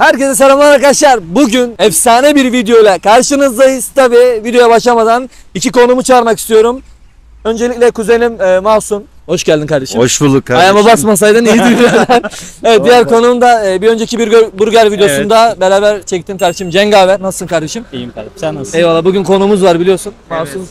Herkese selamlar arkadaşlar. Bugün efsane bir videoyla karşınızdayız. Tabi videoya başlamadan iki konumu çağırmak istiyorum. Öncelikle kuzenim Masum. Hoş geldin kardeşim. Hoş bulduk kardeşim. Ayağıma basmasaydın iyiydi. Evet, diğer konuğum da bir önceki bir burger videosunda beraber çektim kardeşim. Cengaver. Nasılsın kardeşim? İyiyim kardeşim. Sen nasılsın? Eyvallah. Bugün konumuz var biliyorsun. Masum.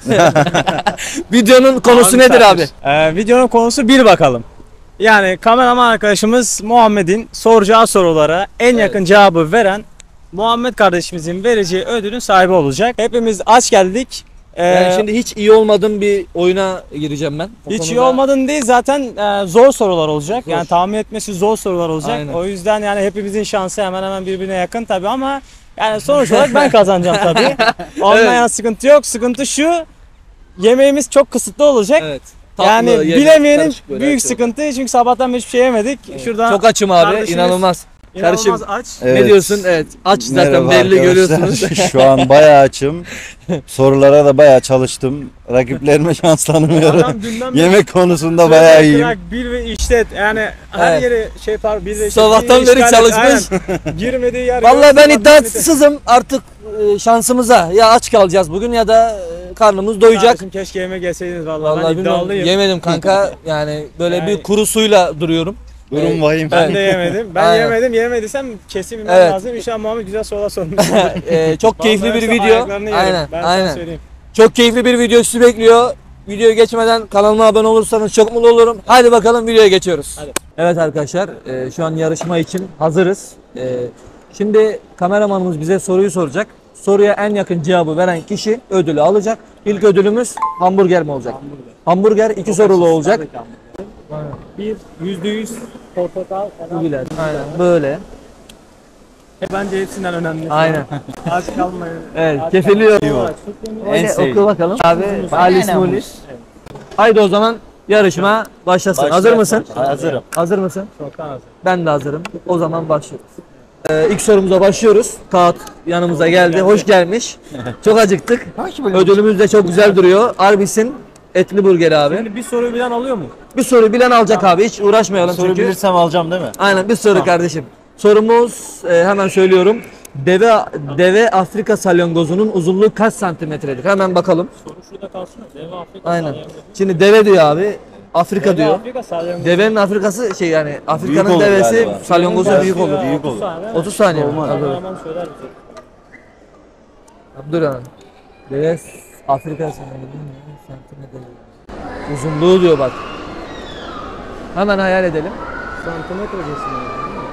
Videonun konusu nedir abi? Videonun konusu bir bakalım. Yani kameraman arkadaşımız Muhammed'in soracağı sorulara en yakın cevabı veren Muhammed kardeşimizin vereceği ödülün sahibi olacak. Hepimiz aç geldik. Yani şimdi hiç iyi olmadığım bir oyuna gireceğim ben. O hiç iyi konuda... olmadın değil zaten zor sorular olacak. Yani tahmin etmesi zor sorular olacak. Aynen. O yüzden yani hepimizin şansı hemen hemen birbirine yakın tabii ama yani sonuç olarak ben kazanacağım tabii. Ondan Evet. yana sıkıntı yok. Sıkıntı şu: yemeğimiz çok kısıtlı olacak. Evet. Tatlı, Yani yemek, bilemeyenin karışık böyle büyük her şey sıkıntı çünkü sabahtan beri hiçbir şey yemedik. Şuradan Çok açım abi, kardeşimiz inanılmaz. inanılmaz Karışım. aç. Evet. Ne diyorsun? Evet, aç zaten Merhaba belli arkadaşlar. görüyorsunuz. Şu an bayağı açım. Sorulara da bayağı çalıştım. Rakiplerime şans tanımıyorum. Adam dünden beri Yemek konusunda bayağı iyiyim. bırak, bir ve işlet yani her Evet. yere şey var bir ve Sabahtan bir beri işgal et. çalışmış. Aynen. Girmediği yer Vallahi yok. ben Sabahtan iddiasızım artık şansımıza. Ya aç kalacağız bugün ya da karnımız beri- doyacak. Kardeşim keşke yemek yeseydiniz vallahi, Vallahi ben bilmiyorum. iddialıyım. Yemedim kanka. Yani böyle Yani- bir kuru suyla duruyorum. Durum vahim. Ben de yemedim. Ben Aynen. yemediysem kesin bilmem Evet. lazım. İnşallah Muhammed güzel sorular sormuş. Çok keyifli Vallahi bir yoksa video. ayaklarını yerim. Aynen, Ben sana aynen. söyleyeyim. Çok keyifli bir video sizi bekliyor. Videoya geçmeden kanalıma abone olursanız çok mutlu olurum. Haydi bakalım videoya geçiyoruz. Hadi. Evet arkadaşlar, şu an yarışma için hazırız. Şimdi kameramanımız bize soruyu soracak. Soruya en yakın cevabı veren kişi ödülü alacak. İlk ödülümüz hamburger mi olacak? Hamburger 2 sorulu olacak. Bir %100 portakal falan. Bilgiler. Aynen böyle. Bence hepsinden önemli. Aynen. Aç kalmayın. Evet, Aç kefiliyor. kalmayın. En Oku sevdiğim. bakalım. Abi Ali Smoli. Haydi o zaman yarışma başlasın. Hazır mısın? Hazırım. Hazır mısın? Çoktan hazır. Ben de hazırım. O zaman başlıyoruz. İlk sorumuza başlıyoruz. Kağıt yanımıza geldi. Hoş gelmiş. Çok acıktık. Ödülümüz de çok güzel duruyor. Arbis'in etli burgeri abi. Şimdi bir soruyu bilen alıyor mu? Bir soru bilen alacak abi. Hiç uğraşmayalım Soru çünkü. bilirsem alacağım değil mi? Aynen bir soru kardeşim. Sorumuz hemen söylüyorum. Deve Afrika salyangozunun uzunluğu kaç santimetredir? Hemen bakalım. Soru şurada kalsın. Deve Afrika. Aynen. Şimdi deve diyor abi. Afrika diyor. Afrika salyangozu. Devenin Afrikası şey yani Afrika'nın Büyük olur devesi galiba. salyangozu büyük olur. Büyük olur. 30 saniye mi? Olmaz. Tabii. Kameraman söyler bize. Abdurrahman. Deve Afrika santimetre. Uzunluğu diyor bak. Hemen hayal edelim. Santimetre cinsinden.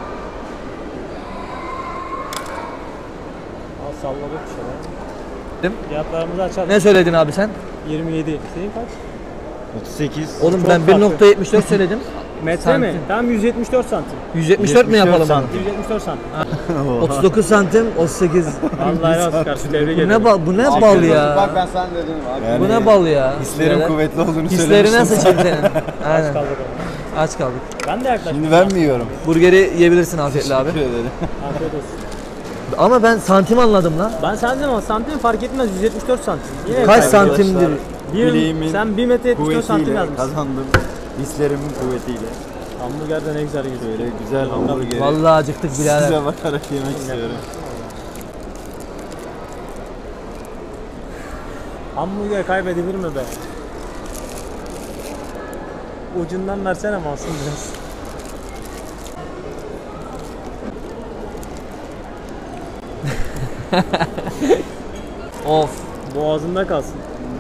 Al salladık bir şeyler. Değil mi? Fiyatlarımızı açalım. Ne söyledin abi sen? 27. Senin kaç? 38. Oğlum Çok ben farklı. 1.74 söyledim. Metre mi? Santim. Tam 174 santim. 174 mi yapalım? santim. 174 santim. 39 santim, 38. Vallahi helal karşı tebrik Bu ederim. ne bal, bu ne bal ya? Ben sana dedim abi. Yani Bu ne bal ya? Hislerim Birader. kuvvetli olduğunu Hislerine söylemiştim. sıçayım senin. Aynen. Kaldık ama. Aç kaldık. Ben de yaklaştım. Şimdi ben mi yiyorum? Burgeri yiyebilirsin afiyetle abi. Teşekkür ederim. Afiyet olsun. Ama ben santim anladım lan. Ben santim ama santim fark etmez 174 santim. Yine Kaç kaybediyoruz. santimdir? Bileğimin Sen 1 metre 74 santim Kuvvetiyle yazmışsın. kazandım. Hislerimin kuvvetiyle. Hamburger de ne güzel gidiyor. Böyle güzel hamburgeri Vallahi acıktık birader. size bakarak yemek istiyorum. Hamburger kaybedilir mi be? Ucundan versene Masum biraz. Of. Boğazında kalsın.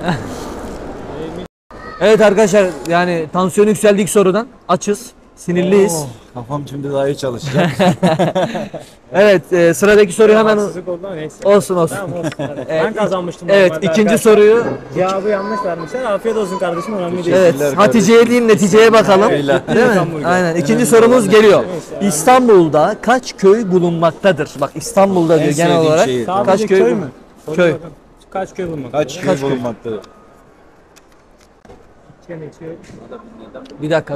Evet arkadaşlar yani tansiyon yükseldi ilk sorudan. Açız. Sinirliyiz. Kafam şimdi daha iyi çalışacak. Evet sıradaki soruyu hemen Haksızlık oldu ama neyse. olsun olsun. Tamam olsun. Hadi. Evet, Ben kazanmıştım. Evet normalde ikinci arkadaşlar. soruyu Cevabı yanlış vermişler. Afiyet olsun kardeşim, önemli değil. evet Teşekkürler Hatice'ye değil neticeye bakalım. Eyvallah. Değil mi? Hamburger. Aynen. İkinci sorumuz geliyor. İstanbul'da kaç köy bulunmaktadır? Bak İstanbul'da diyor genel sevdiğim olarak. şehir. Sadece Kaç köy, köy mü? Köy. Kaç köy bulmak? Kaç köy bulunmaktadır? Bir dakika.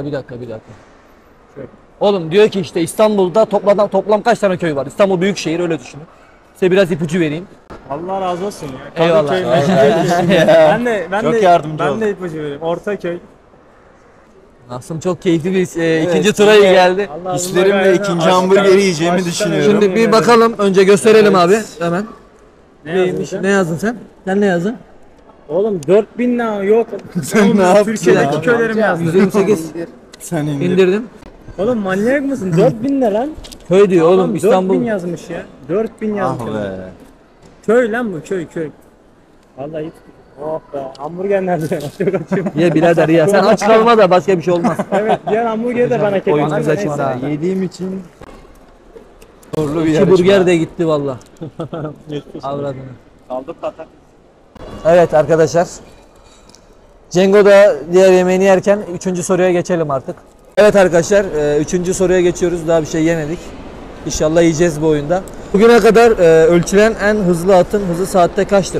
Oğlum diyor ki işte İstanbul'da toplam kaç tane köy var? İstanbul büyük şehir öyle düşünün. Size biraz ipucu vereyim. Allah razı olsun ya. Eyvallah. Kadıköy, Mecidiyeköy. Ben Çok de yardımcı ben oldun. de ipucu vereyim. Ortaköy. Asım çok keyifli bir ikinci tura geldi. Allah Hislerimle bunlar ikinci gayet- hamburgeri Açlıktan- yiyeceğimi açlıktan düşünüyorum. Şimdi bir bakalım, önce gösterelim abi hemen. Ne Neymiş? yazdın sen? Ne yazdın sen? Sen ne yazdın? Oğlum 4000 lira yok. Sen ne yaptın Türkiye'deki abi? köylerim yazdı. 128 Sen indir. indirdim. Oğlum manyak mısın? 4000 ne lan? Köy diyor oğlum, Adam İstanbul. 4000 yazmış ya. 4000 yazmış. Ah be. Köy lan bu, köy köy. Vallahi hiç. Oh be, hamburger nerede? Çok açım. Ye birader ya, sen aç kalma da başka bir şey olmaz. Evet, diğer hamburgeri de bana Oyun kek. bize çıktı ha. Yediğim için zorlu bir İki yarışma. burger de gitti valla. Avradını. Kaldı patat. Evet arkadaşlar. Cengo da diğer yemeğini yerken 3. soruya geçelim artık. Evet arkadaşlar, 3. soruya geçiyoruz. Daha bir şey yemedik. İnşallah yiyeceğiz bu oyunda. Bugüne kadar ölçülen en hızlı atın hızı saatte kaçtır?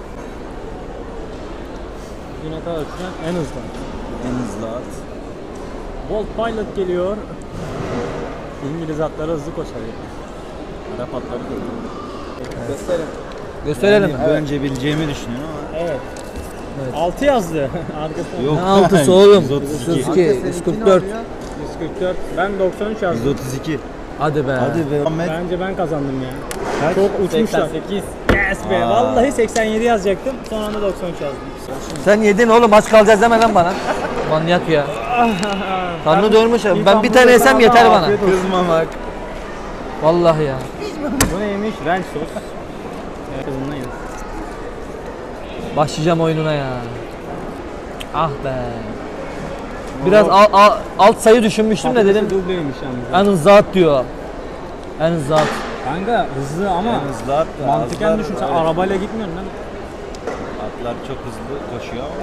Yine kadar uçuran en hızlı. En hızlı at. Bolt Pilot geliyor. İngiliz atları hızlı koşar. Arap atları da hızlı. Gösterelim. Yani önce bileceğimi düşünüyorum ama. Evet. Evet. 6 yazdı arkasında. Yok. Ne altısı oğlum? 132. 132, 144. 144. Ben 93 yazdım. 132. Hadi be. Hadi be. Ahmet. Bence ben kazandım ya. Kaç? Çok uçmuşlar. 88. Yes be. Aa. Vallahi 87 yazacaktım. Son anda 93 yazdım. Sen yedin oğlum, aç kalacağız deme lan bana. Manyak ya. Karnı doymuş ya. Ben bir tane yesem yeter bana. Kızmamak. Vallahi ya. Bu neymiş? Ranch sos. Evet, kızımla yedim. Başlayacağım oyununa ya. Ah be. Biraz alt sayı düşünmüştüm de dedim. Dubleymiş yalnız. En zat diyor. En zat. Kanka hızlı ama En hızlı at da. mantıken atlar düşün. Sen öyle. arabayla gitmiyorsun lan. Atlar çok hızlı koşuyor ama.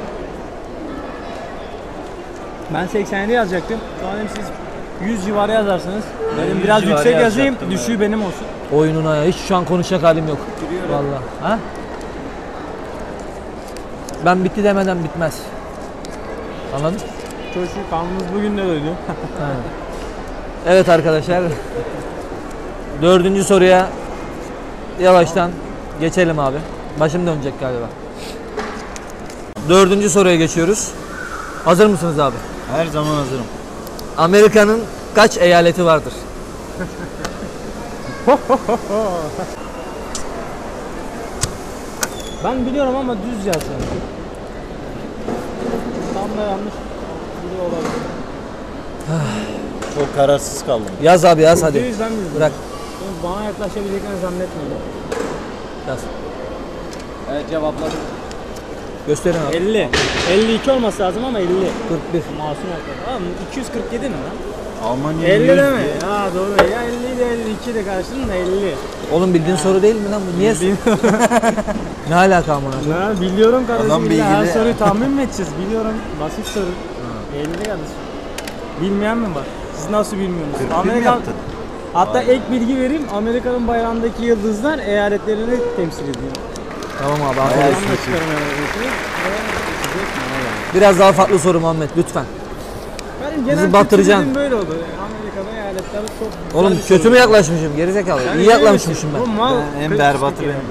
Ben 87 yazacaktım. Sonra dedim siz 100 civarı yazarsınız. Dedim 100 biraz civarı yüksek yazayım, yazacaktım düşüğü evet. benim olsun. Oyununa ya. Hiç şu an konuşacak halim yok. Vallahi. Ha? Ben bitti demeden bitmez. Anladın? Çocuğu karnımız bugün de doydu. Evet arkadaşlar. 4. soruya yavaştan geçelim abi. Başım dönecek galiba. 4. soruya geçiyoruz. Hazır mısınız abi? Her zaman hazırım. Amerika'nın kaç eyaleti vardır? Ben biliyorum ama düz yazacağım. Tam da yanlış biliyor olabilir. Çok kararsız kaldım. Yaz abi yaz hadi. %100 ben bildim. Bırak. Çünkü bana yaklaşabileceklerini zannetmiyorum. Yaz. Evet cevapladım. Gösterin abi. 50. 52 olması lazım ama 50. 41. Masum yaklaşık. Oğlum 247 mi lan? Almanya 50 100 değil mi? diye. Ha doğru. Ya 50 de 52 de karşının da 50. Oğlum bildiğin soru değil mi lan bu? Niye? Ne alaka amına? Ya biliyorum kardeşim. Adam illa her bilgili. soruyu tahmin mi edeceğiz? Biliyorum. Basit soru. 50 kardeşim. Bilmeyen mi var? Siz nasıl bilmiyorsunuz? 41 mi yaptın? Hatta ek bilgi vereyim. Amerika'nın bayrağındaki yıldızlar eyaletlerini temsil ediyor. Tamam abi. Bayağı Aferin. Ondan da çıkarım eyaletini. Biraz daha farklı soru Muhammed lütfen. Benim genel Bizi batıracaksın. kültürüm böyle oldu. Amerika'da eyaletler çok güzel Oğlum bir kötü soru. mü yaklaşmışım? Gerizekalı. Yani İyi yaklaşmışım Bu ben. mal En 40 berbatı kere. benim.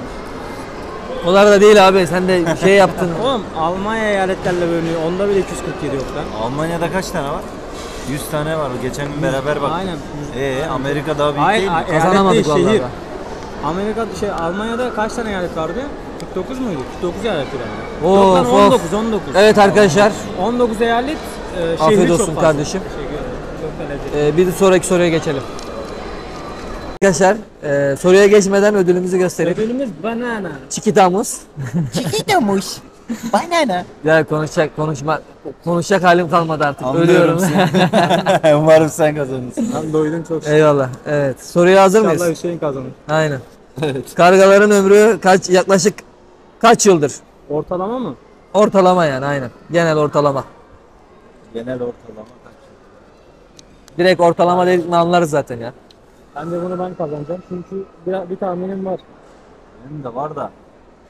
O kadar da değil abi. Sen de şey yaptın. Oğlum Almanya eyaletlerle bölünüyor. Onda bile 247 yok lan. Almanya'da kaç tane var? 100 tane var. Geçen gün beraber baktık. Aynen. Amerika daha büyük Hayır, değil mi? eyalet Kazanamadık değil, vallahi. şehir. be. Almanya'da kaç tane eyalet vardı? 49 muydu? 49 eyalet vardı. Of, Yok lan of. 19. Evet arkadaşlar. 19 eyalet şehri Afiyet çok olsun fazla. kardeşim. Teşekkür ederim. Çok da lezzetli. Bir sonraki soruya geçelim. Arkadaşlar soruya geçmeden ödülümüzü gösterelim. Ödülümüz banana. Çikitamız. Çikitamuş. Banana. Ya konuşacak halim kalmadı artık. Anlıyorum Ölüyorum. Umarım sen kazanırsın. Ben doydum çok. Eyvallah. Evet. Soruya hazır İnşallah mıyız? Hüseyin kazanır. Aynen. Kargaların ömrü yaklaşık kaç yıldır? Ortalama mı? Ortalama yani aynen. Genel ortalama. Genel ortalama kaç? Direkt ortalama dedik mi anlarız zaten ya. Bence bunu ben kazanacağım çünkü bir tahminim var. Benim de var da.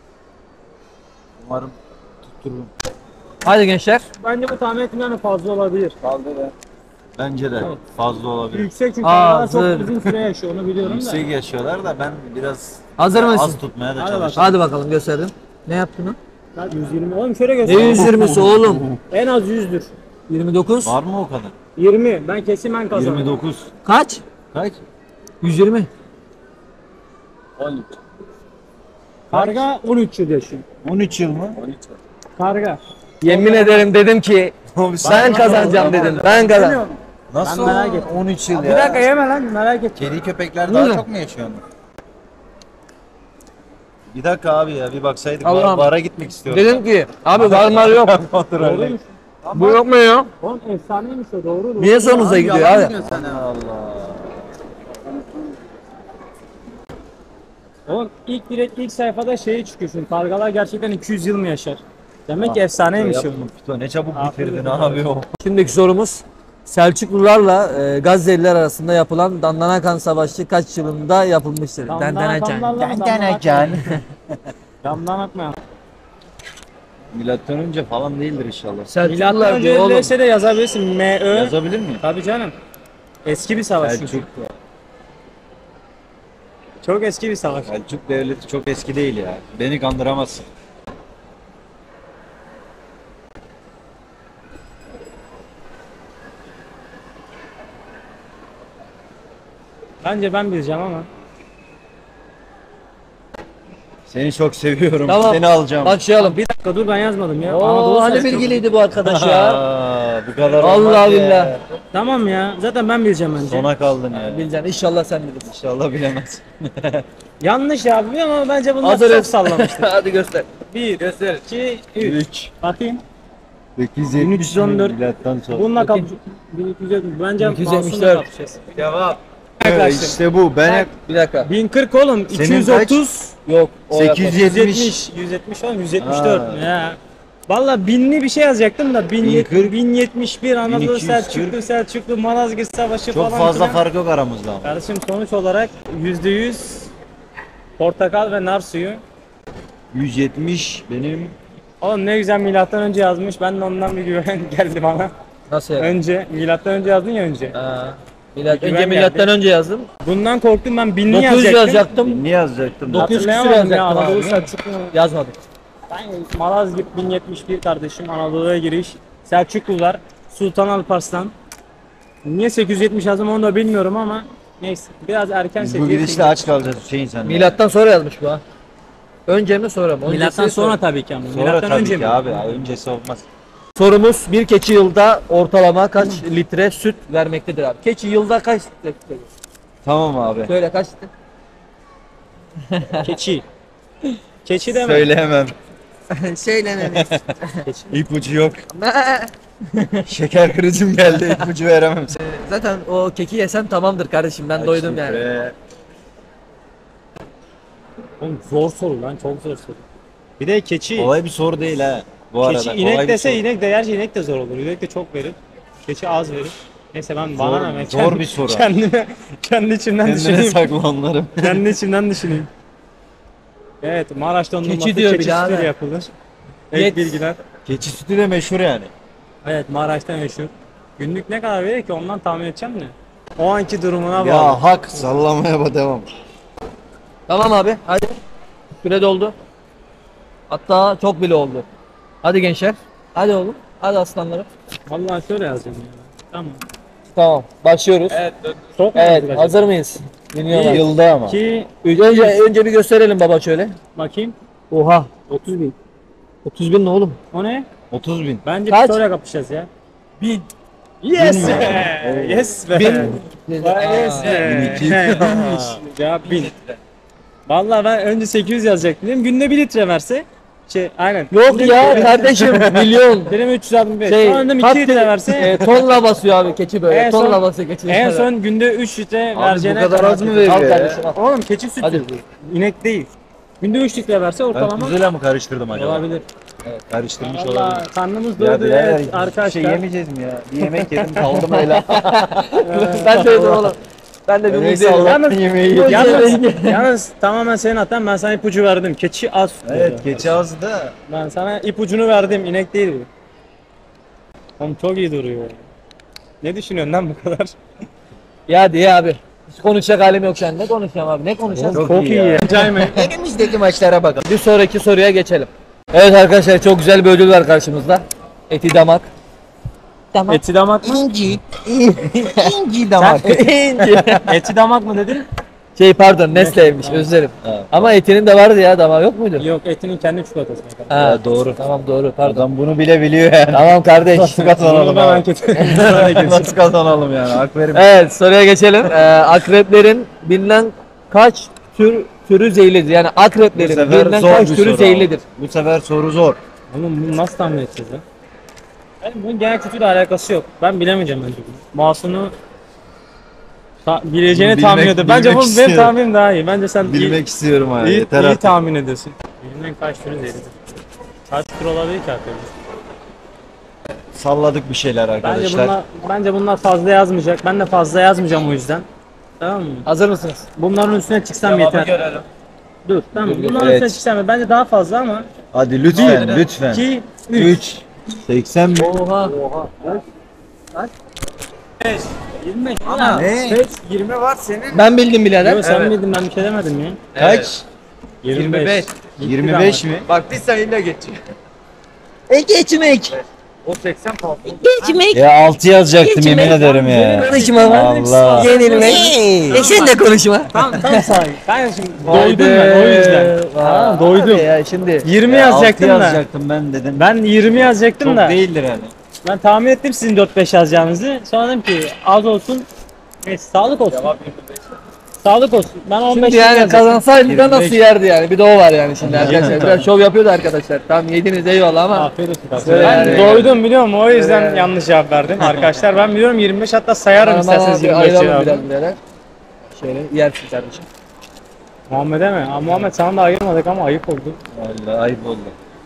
Umarım tuttururum. Hadi gençler. Bence bu tahmin ettiğimden fazla olabilir. Bence de Evet. fazla olabilir. Yüksek çünkü aralar çok Hazır. uzun süre yaşıyor onu biliyorum da. Yüksek yaşıyorlar da ben biraz Hazır mısın? az tutmaya da Hadi çalışıyorum. Hadi bakalım gösterdim. Ne yaptın lan? Lan 120. Oğlum şöyle Ne göster. 120'si oğlum? En az 100'dür. 29. Var mı o kadar? 20. Ben kesin ben kazandım. 29. Kaç? Kaç? 120. 13. Karga 13 yıl yaşıyor. 13 yıl mı? Karga. Yemin ederim dedim ki ben kazanacağım dedim. Ben kazanacağım. Nasıl Ben merak o? ettim. 13 yıl Bir ya. dakika yeme lan merak et. Kedi köpekler Hı. daha çok mu yaşıyor? Bir dakika abi ya bir baksaydık. Allah'ım. Bara gitmek istiyorum. Dedim ki abi var yok. Doğruymuş. Bu yok mu ya? Oğlum efsaneymiş o doğru. Niye sonunuza gidiyor abi? Allah. Oğlum ilk sayfada şeyi çıkıyorsun. Kargalar gerçekten 200 yıl mı yaşar? Demek ki efsaneymiş o. Pito ne çabuk Aferin bitirdin abi. abi o. Şimdiki sorumuz Selçuklularla Gazze'liler arasında yapılan Dandanakan Savaşı kaç yılında yapılmıştır? Dandanakan. Dandanakan. Damdan atma. Milattan önce falan değildir inşallah. Milattan Selçuklular önce diyor oğlum. öyleyse de yazabilirsin. M.Ö. Yazabilir miyim? Tabii canım. Eski bir savaş çünkü. Selçuk. Çok eski bir savaş. Selçuk devleti çok eski değil ya. Beni kandıramazsın. Bence ben bileceğim ama. Seni çok seviyorum. Tamam. Seni alacağım. Başlayalım. Bir dakika dur ben yazmadım ya. Oo, Anadolu hani Selçuklu. bilgiliydi bu arkadaş ya. Aa, bu kadar Vallahi olmaz ya. billah. Tamam ya. Zaten ben bileceğim bence. Sona kaldın ya. Bileceksin inşallah sen bilirsin. İnşallah bilemez. Yanlış ya biliyorum ama bence bunlar Hazırız. çok sallamıştır. Hadi göster. 1, 2, 3. 3. Bakayım. 870 1314. milattan sonra. Bununla kap... 1270. Bence 1274. Mahsun'la kapışacağız. Cevap. Yaklaştım. İşte bu. Ben hep Bir dakika. 1040 oğlum. Senin 230. Yok. O 870. 170 oğlum 174. Ha. Ya. Valla binli bir şey yazacaktım da 1040, 1071 Anadolu 1240. Selçuklu Malazgirt Savaşı çok falan fazla filan. fark yok aramızda ama. Kardeşim sonuç olarak %100 portakal ve nar suyu. 170 benim. Oğlum ne güzel milattan önce yazmış. Ben de ondan bir güven geldi bana. Nasıl yani? Önce milattan önce yazdın ya önce. Ha. Milat, Güven önce milattan geldi. önce yazdım. Bundan korktum ben binli 900 yazacaktım. yazacaktım. Ne yazacaktım? 900 küsur Hatırlayamadım ya yazacaktım Anadolu abi. Selçuklu. Yazmadım. Ben Malazgirt 1071 kardeşim Anadolu'ya giriş. Selçuklular Sultan Alparslan. Niye 870 yazdım onu da bilmiyorum ama neyse biraz erken Biz bu seçtim. gidişle aç kalacağız Hüseyin sen. Milattan sonra yazmış bu ha. Önce mi sonra mı? Öncesi Milattan sonra tabii ki ama. Sonra Milattan tabii önce ki mi? abi. Öncesi olmaz. Sorumuz bir keçi yılda ortalama kaç litre süt vermektedir abi? Keçi yılda kaç litre? Tamam abi. Söyle kaç litre? Keçi. Keçi deme. Söyleyemem. Söylememiz. İpucu yok. Şeker krizim geldi. İpucu veremem. Zaten o keki yesen tamamdır kardeşim ben doydum yani. Oğlum zor soru lan çok zor soru. Bir de keçi. Kolay bir soru değil ha. Bu arada. Keçi kolay inek bir dese soru. inek de gerçi inek de zor olur. İnek de çok verir. Keçi az verir. Neyse ben bana ne? zor bir soru. Kendi içimden Kendine düşüneyim. sakla onları. Kendi içimden düşüneyim. Evet Maraş dondurması Keçi diyor keçi bir daha sütüyle ne? yapılır. Evet Yet. bilgiler. Keçi sütü de meşhur yani. Evet Maraş'ta meşhur. Günlük ne kadar verir ki ondan tahmin edeceğim de. O anki durumuna bağlı. Ya hak sallamaya devam. Tamam abi hadi. Süre doldu. Hatta çok bile oldu. Hadi gençler. Hadi oğlum. Hadi aslanlarım. Vallahi şöyle yazacağım ya. Tamam. Tamam başlıyoruz. Çok mu Evet yazacağım? hazır mıyız? Dinliyorlar. Yılda ama. 2 Önce bir gösterelim baba şöyle. bakayım. Oha. 30 bin. 30 bin ne oğlum? O ne? 30 bin. Bence Kaç? Kaç? kapışacağız ya. 1000. Yes be! Yes be! Vay yes be! 1200. Cevap 1000. Vallahi ben önce 800 yazacaktım. Dedim günde 1 litre verse. Aynen. Yok ya kardeşim milyon. Dedim 365. Şey, Sonra dedim 2 kat- litre verse. tonla basıyor abi keçi böyle. En son- Tonla basıyor keçi. En son günde 3 litre Abi vereceğine bu kadar az mı veriyor Al ya? kardeşim al. Oğlum keçi sütü. Hadi. İnek değil. Günde 3 litre verse Ben ortalama kuzeyle mi karıştırdım acaba? olabilir. Karıştırmış olabilir. Valla karnımız Ya doydu birader, evet bir arkadaşlar. şey yemeyeceğiz mi ya? Bir yemek yedim kaldım öyle. Ben de yedim oğlum. Ben de bir Neyse muzlu yedim. Allah'tan yemeği yedim. Yalnız tamamen senin hatan ben sana ipucu verdim. Keçi az. Evet keçi ağzı da. Ben sana ipucunu verdim. İnek değil bu. Oğlum çok iyi duruyor. Ne düşünüyorsun lan bu kadar? Ya diye abi. Hiç konuşacak halim yok şu an. Ne konuşacağım abi? Ne konuşacağız? Çok iyi ya. Cayma. Önümüzdeki maçlara bakalım. Bir sonraki soruya geçelim. Evet arkadaşlar çok güzel bir ödül var karşımızda. Eti damak. Damak. Eti damak mı? İnci. İnci damak. Eti damak mı dedin? Şey pardon Nestle'ymiş özür dilerim. Ama etinin de vardı ya damağı yok muydu? Yok, etinin kendi çikolatası. Ha, doğru. Tamam doğru pardon. Adam bunu bile biliyor yani. Tamam kardeş. Nasıl kazanalım Ben abi? anket Nasıl kazanalım yani? Hak verin. Evet soruya geçelim. Akreplerin bilinen kaç türü zehirlidir? Yani Bu akreplerin sefer bilinen zor kaç bir türü soru zehirlidir? abi. Bu sefer soru zor. Oğlum bunu nasıl tahmin edeceğiz ya? Yani bunun genel kültürle alakası yok. Ben bilemeyeceğim bence bunu. Masum'u bileceğini Bunu tahmin bilmek- ediyor. Bence bilmek benim istiyorum. tahminim daha iyi. Bence sen Bilmek istiyorum abi. iyi, Yeter iyi artık. tahmin ediyorsun. Bilinen kaç türü zehirlidir? Kaç tür olabilir ki akrepin? Salladık bir şeyler arkadaşlar. Bence bunlar fazla yazmayacak. Ben de fazla yazmayacağım o yüzden. Tamam mı? Hazır mısınız? Bunların üstüne çıksam yeter. görelim. Dur tamam. Bunların Evet. üstüne çıksam bence daha fazla ama Hadi lütfen, lütfen. 2 3 80 mi? Oha. 25. Ana. Ne? 20 var senin. Ben bildim birader. Yok sen bildin, ben bir şey demedim ya. Kaç? 25. 25 mi? Bak bir sayıyla geçiyor. Geçmek. O 80 falan. Geçmek. Ya 6 yazacaktım yemin ederim ya. Konuşma. Allah. Yenilmek. Sen de konuşma. Tam sahi. Ben şimdi doydum ben o yüzden. Ha, doydum. Ya şimdi. 20 Ya, yazacaktım 6 da. yazacaktım ben dedim. Ben 20 yazacaktım Çok da. değildir yani. Ben tahmin ettim sizin 4-5 yazacağınızı. Sonra dedim ki az olsun. Neyse sağlık olsun. Sağlık olsun. Ben 15 Şimdi yani yazacaktım. kazansaydı da 25. nasıl yerdi yani? Bir de o var yani şimdi arkadaşlar. Biraz şov yapıyordu arkadaşlar. Tamam yediniz eyvallah ama. Afiyet olsun. Söyle Ben yani. doydum biliyor musun? O yüzden Söyle. yanlış cevap verdim. Arkadaşlar ben biliyorum 25, hatta sayarım isterseniz 25 ayıralım cevabı. biraz birader. Şöyle yersin kardeşim. Muhammed'e mi? Aa, Muhammed sana da ayırmadık ama ayıp oldu. Vallahi ayıp oldu.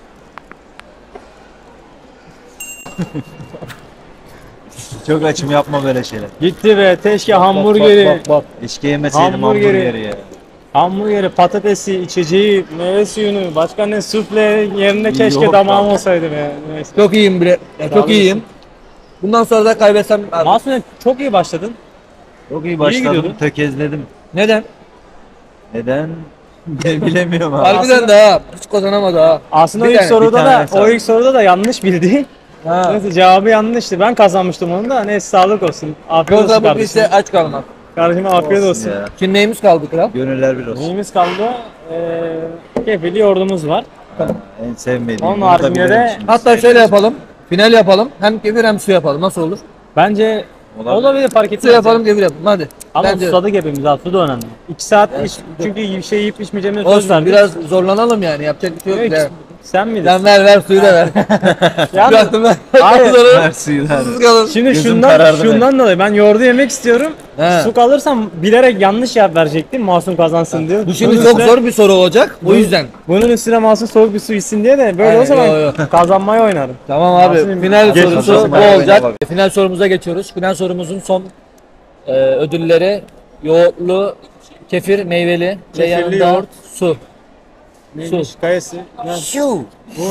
Çok açım yapma böyle şeyler. Gitti be, keşke hamburgeri, Bak. Eşke yemeseydim Hamburgeri. hamburgeri ya. hamburgeri, patatesi, içeceği, meyve suyunu, başka ne sufle yerine keşke Yok damağım abi. olsaydı be. Neyse. Çok iyiyim bre. Çok iyiyim. Bundan sonra da kaybetsem abi. Masum çok iyi başladın. Çok iyi başladım, gidiyordun. tökezledim. Neden? Neden? Bilemiyorum abi. Harbiden de ha. Hiç kazanamadı ha. Aslında Bir o ilk tane- soruda bir tane da sağ. o ilk soruda da yanlış bildi. Ha. Neyse cevabı yanlıştı. Ben kazanmıştım onu da. Neyse sağlık olsun. Afiyet olsun Yoksa bu kardeşim. piste aç kalmak. Kardeşime afiyet olsun. Ya. Şimdi neyimiz kaldı kral? Gönüller bir olsun. Neyimiz kaldı? Kefili yoğurdumuz var. En sevmediğim. Onun bunu da haricinde bilirim de- şimdi. Hatta şöyle yapalım. Final yapalım. Hem kefir hem su yapalım. Nasıl olur? Bence Olabilir. olabilir, fark etmez. Su yapalım kefir yapalım. Hadi. Ama Bence susadık hepimiz abi. Su da önemli. 2 saat çünkü bir şey yiyip içmeyeceğimize söz olsun. verdik. Biraz zorlanalım yani. Yapacak bir şey yok. Yok, Ya. sen miydin? Sen ver suyu da ver. Yani- Bıraktım ben. Hayır. Ver suyu ver. Susuz kalın. Şimdi Gözüm karardı şundan dolayı ben yoğurdu yemek istiyorum. He. Su kalırsam bilerek yanlış cevap verecektim. Masum kazansın diyor. Bu şimdi Bunun çok üstüne- zor bir soru olacak. O yüzden. Bunun üstüne Masum soğuk bir su içsin diye de böyle Aynen, olsa ben yo, yo. kazanmayı oynarım. Tamam abi. Masum- Final Geç sorusu bakalım. bu olacak. Final sorumuza geçiyoruz. Final sorumuzun son ödülleri yoğurtlu, kefir, meyveli ve Kefirli yanında yoğurt. su. Neymiş? Kayısı. Şu.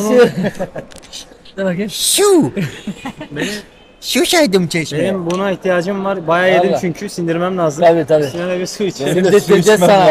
Ne bakayım? Şu. Şu saydım çeşmeye. Benim buna ihtiyacım var. Bayağı yedim Vallahi. çünkü sindirmem lazım. Tabii tabii. Üstüne de bir su içeyim. Şimdi getireceğiz sana.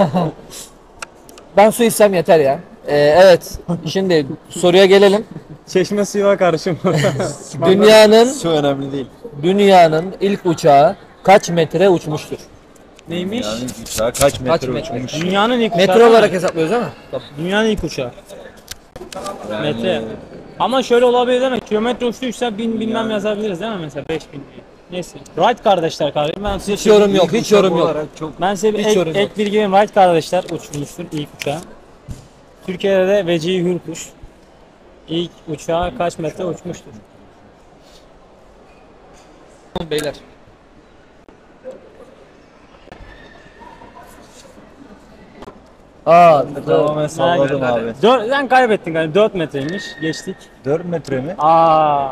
Ben su içsem yeter ya. Evet. Şimdi soruya gelelim. Çeşme suyuna karışım. Su önemli değil. Dünyanın ilk uçağı kaç metre uçmuştur? Neymiş? Yani uçağı kaç metre metre? uçmuş? Dünyanın ilk uçağı. Metre olarak hesaplıyoruz ama. Dünyanın ilk uçağı. Yani- Metre. Ama şöyle olabilir değil mi? Kilometre uçtuysa bilmem yazabiliriz değil mi mesela 5000 diye. Neyse. Wright kardeşler kardeşim. Ben size Hiç yorum yok, hiç yorum yok. Olarak çok Ben size bir Hiç ek, yorum ek yok. bilgi vereyim. Wright kardeşler uçmuştur ilk uçağı. Türkiye'de de Vecihi Hürkuş ilk uçağı kaç metre uçmuştur? Beyler. tamamen salladım abi. Sen kaybettin galiba. 4 metreymiş. Geçtik. 4 metre mi? Aa.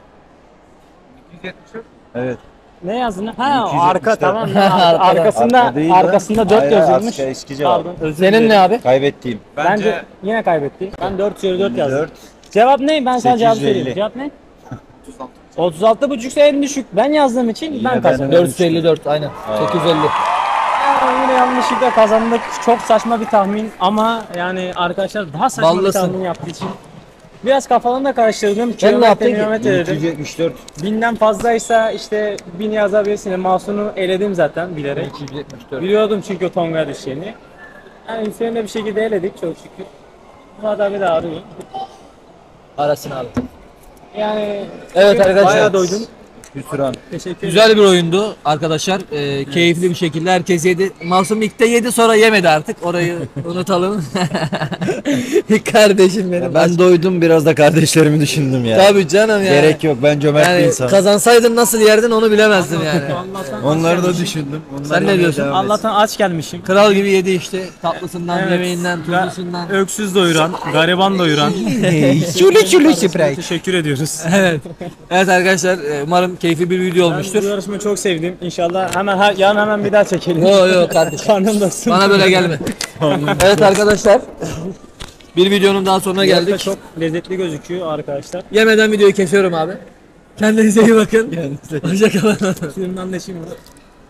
Evet. Ne yazdın? Ha o 274. arka tamam. Arkasında Arka değil lan. arkasında 4 Hayır, yazılmış. eski cevap. Pardon. Özür Senin dilerim. ne abi? Kaybettiğim. Bence yine kaybetti. Ben 4 üzeri 4 yazdım. 4. Cevap ne? Ben sana cevabı 850. söyleyeyim. Cevap ne? 36,5 en düşük. Ben yazdığım için Yine ben ben kazandım. 454 aynen. 850. Yine yanlışlıkla kazandık. Çok saçma bir tahmin ama yani arkadaşlar daha saçma Ballısın. bir tahmin yaptığı için Biraz kafalarını da karıştırdım. Sen ne yaptın ki? Kilometre dedim. 274. 1000'den fazlaysa işte 1000 yazabilirsin. Masunu eledim zaten bilerek. 274. Biliyordum çünkü o Tonga düşeceğini. Yani senin de bir şekilde eledik çok şükür. Murat abi de arıyor. Arasın abi. Yani Evet arkadaşlar. bayağı doydum. Hüsran. Teşekkür ederim. Güzel bir oyundu arkadaşlar. Keyifli bir şekilde herkes yedi. Masum ilk de yedi, sonra yemedi artık. Orayı unutalım. Kardeşim benim. Ben doydum, biraz da kardeşlerimi düşündüm ya. Tabii canım ya. Gerek yok, ben cömert bir Yani insanım. kazansaydın nasıl yerdin onu bilemezdin yani. Allah'tan Onları aç da gelmişim. düşündüm. Onlar Sen ne yemeye diyorsun? devam etsin. Allah'tan aç gelmişim. Kral gibi yedi işte. Tatlısından, Evet. yemeğinden, Ga- tuzlusundan. Öksüz doyuran, gariban doyuran. Şulu şulu sprey. Teşekkür ediyoruz. Evet. Evet arkadaşlar, umarım keyifli bir video Ben bu olmuştur. yarışmayı çok sevdim. İnşallah hemen yarın hemen bir daha çekelim. Yo kardeşim. Karnım doysun. Bana böyle gelme. Evet arkadaşlar. Bir videonun daha sonuna Geldik. geldik. Çok lezzetli gözüküyor arkadaşlar. Yemeden videoyu kesiyorum abi. Kendinize iyi bakın. Hoşçakalın. Suyumdan da şimdi.